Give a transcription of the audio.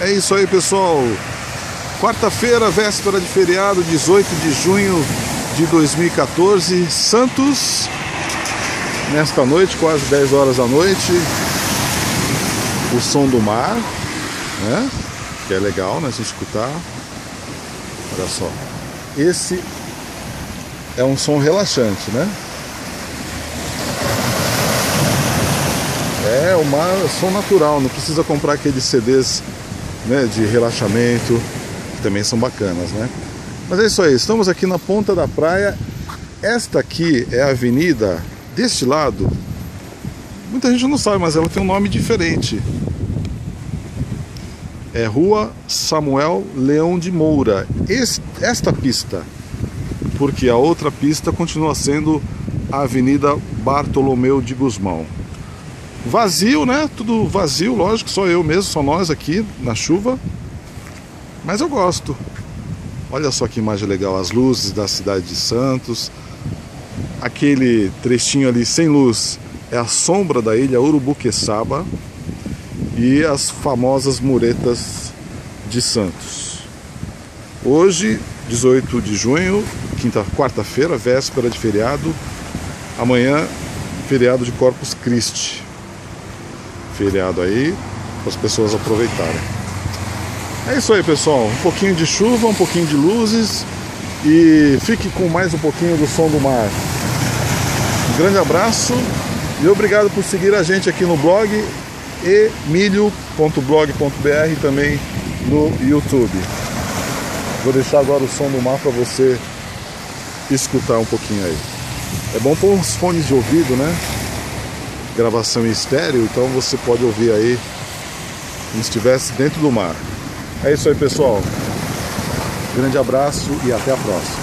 É isso aí, pessoal. Quarta-feira, véspera de feriado, 18 de junho de 2014, Santos. Nesta noite, quase 10 horas da noite, o som do mar, né? Que é legal, né, se escutar. Olha só, esse é um som relaxante, né? É o mar, som natural, não precisa comprar aqueles CDs, né, de relaxamento, que também são bacanas, né? Mas é isso aí, estamos aqui na ponta da praia. Esta aqui é a avenida deste lado. Muita gente não sabe, mas ela tem um nome diferente. É Rua Samuel Leão de Moura. Esta pista, porque a outra pista continua sendo a Avenida Bartolomeu de Gusmão. Vazio, né? Tudo vazio, lógico, só eu mesmo, só nós aqui na chuva. Mas eu gosto. Olha só que imagem legal, as luzes da cidade de Santos. Aquele trechinho ali sem luz é a sombra da ilha Urubuqueçaba e as famosas muretas de Santos. Hoje, 18 de junho, quarta-feira, véspera de feriado. Amanhã, feriado de Corpus Christi. Feriado aí, para as pessoas aproveitarem. É isso aí, pessoal. Um pouquinho de chuva, um pouquinho de luzes e fique com mais um pouquinho do som do mar. Um grande abraço e obrigado por seguir a gente aqui no blog emilio.blog.br e também no YouTube. Vou deixar agora o som do mar para você escutar um pouquinho aí. É bom pôr uns fones de ouvido, né? Gravação em estéreo, então você pode ouvir aí como se estivesse dentro do mar. É isso aí, pessoal. Grande abraço e até a próxima.